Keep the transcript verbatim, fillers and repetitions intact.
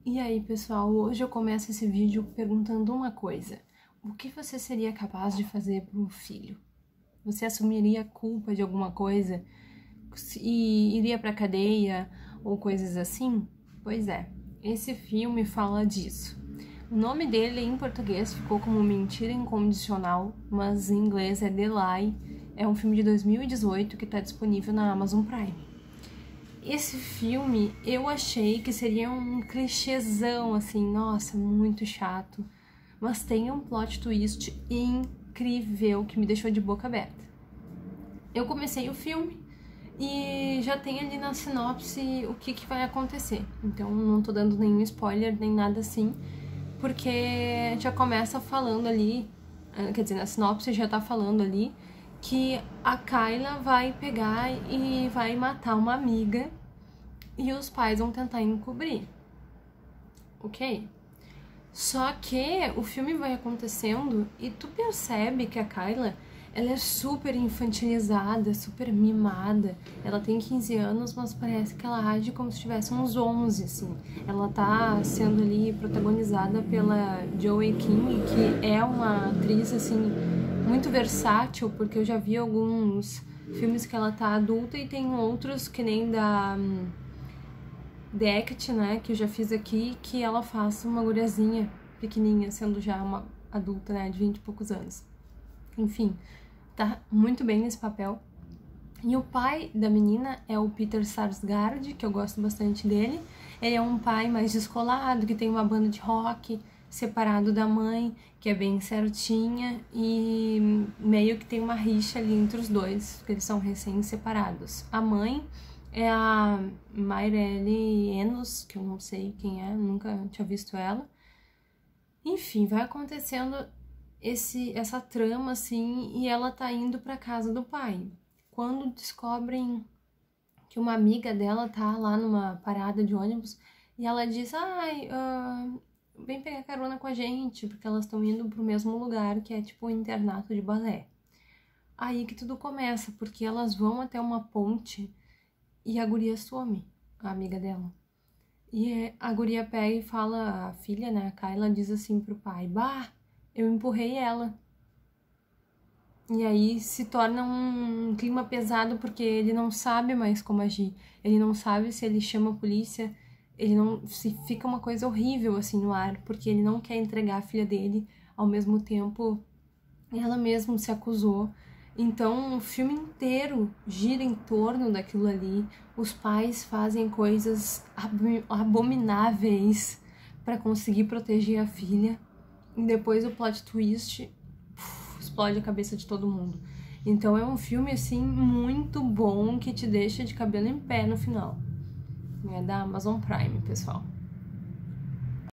E aí, pessoal, hoje eu começo esse vídeo perguntando uma coisa. O que você seria capaz de fazer pro filho? Você assumiria culpa de alguma coisa e iria pra cadeia ou coisas assim? Pois é, esse filme fala disso. O nome dele em português ficou como Mentira Incondicional, mas em inglês é The Lie. É um filme de dois mil e dezoito que está disponível na Amazon Prime. Esse filme eu achei que seria um clichêzão, assim, nossa, muito chato. Mas tem um plot twist incrível que me deixou de boca aberta. Eu comecei o filme e já tem ali na sinopse o que, que vai acontecer. Então não tô dando nenhum spoiler, nem nada assim, porque já começa falando ali, quer dizer, na sinopse já tá falando ali que a Kyla vai pegar e vai matar uma amiga e os pais vão tentar encobrir. Ok? Só que o filme vai acontecendo e tu percebe que a Kyla, ela é super infantilizada, super mimada. Ela tem quinze anos, mas parece que ela age como se tivesse uns onze, assim. Ela tá sendo ali protagonizada pela Joey King, que é uma atriz, assim, muito versátil, porque eu já vi alguns filmes que ela tá adulta e tem outros, que nem da um, The Act, né, que eu já fiz aqui, que ela faz uma guriazinha pequenininha, sendo já uma adulta, né, de vinte e poucos anos. Enfim, tá muito bem nesse papel. E o pai da menina é o Peter Sarsgaard, que eu gosto bastante dele. Ele é um pai mais descolado, que tem uma banda de rock, separado da mãe, que é bem certinha, e meio que tem uma rixa ali entre os dois, porque eles são recém-separados. A mãe é a Mairelle Enos, que eu não sei quem é, nunca tinha visto ela. Enfim, vai acontecendo esse, essa trama, assim, e ela tá indo pra casa do pai. Quando descobrem que uma amiga dela tá lá numa parada de ônibus, e ela diz, ai, uh, vem pegar carona com a gente, porque elas estão indo pro mesmo lugar, que é tipo um internato de balé. Aí que tudo começa, porque elas vão até uma ponte e a guria some, a amiga dela. E a guria pega e fala, a filha, né, a Kyla, diz assim pro pai, bah, eu empurrei ela. E aí se torna um clima pesado, porque ele não sabe mais como agir. Ele não sabe se ele chama a polícia, ele não, se fica uma coisa horrível assim no ar, porque ele não quer entregar a filha dele, ao mesmo tempo ela mesma se acusou. Então o filme inteiro gira em torno daquilo ali. Os pais fazem coisas abomináveis para conseguir proteger a filha. E depois o plot twist uf, explode a cabeça de todo mundo. Então é um filme assim muito bom que te deixa de cabelo em pé no final. É da Amazon Prime, pessoal.